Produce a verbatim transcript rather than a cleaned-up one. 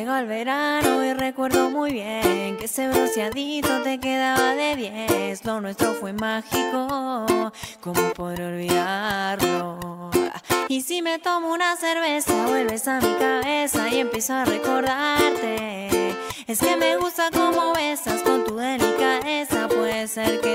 llegó el verano y recuerdo muy bien que ese bronceadito te quedaba de diez. Lo nuestro fue mágico, ¿cómo podré olvidarlo? Y si me tomo una cerveza, vuelves a mi cabeza y empiezo a recordarte. Es que me gusta cómo besas con tu delicadeza. Puede ser que